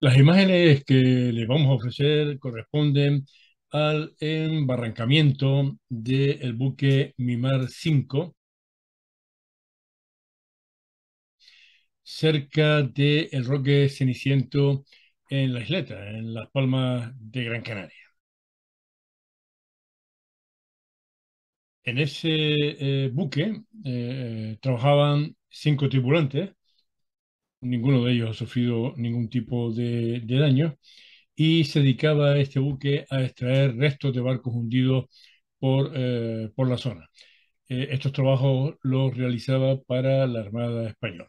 Las imágenes que le vamos a ofrecer corresponden al embarrancamiento del buque Mimar 5 cerca del Roque Ceniciento en la isleta, en Las Palmas de Gran Canaria. En ese buque trabajaban 5 tripulantes, ninguno de ellos ha sufrido ningún tipo de daño, y se dedicaba este buque a extraer restos de barcos hundidos por la zona. Estos trabajos los realizaba para la Armada Española.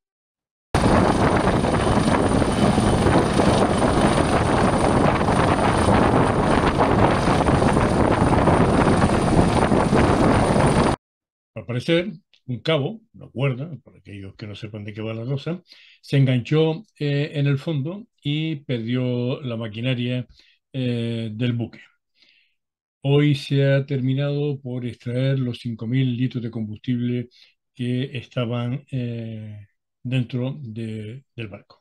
Al parecer, un cabo, una cuerda, para aquellos que no sepan de qué va la cosa, se enganchó en el fondo y perdió la maquinaria del buque. Hoy se ha terminado por extraer los 5.000 litros de combustible que estaban dentro del barco.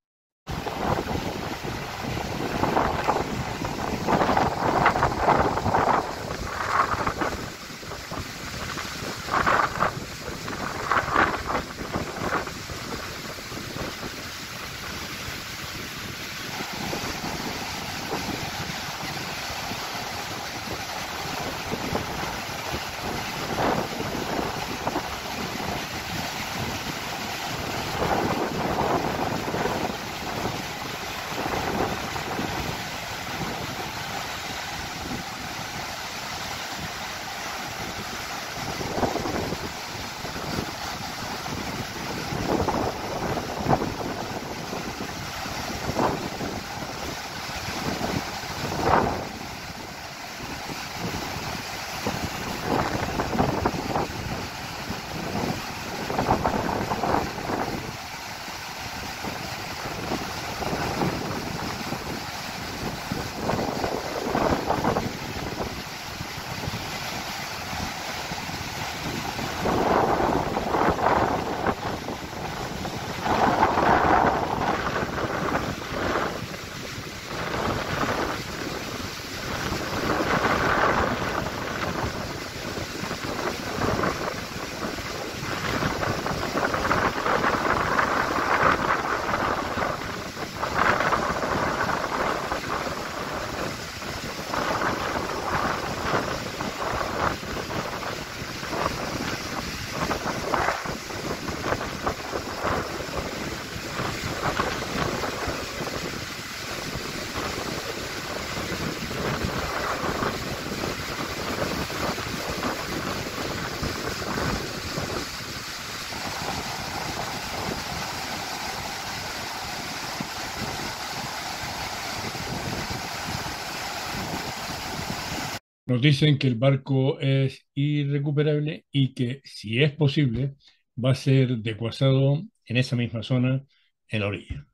Nos dicen que el barco es irrecuperable y que, si es posible, va a ser desguazado en esa misma zona, en la orilla.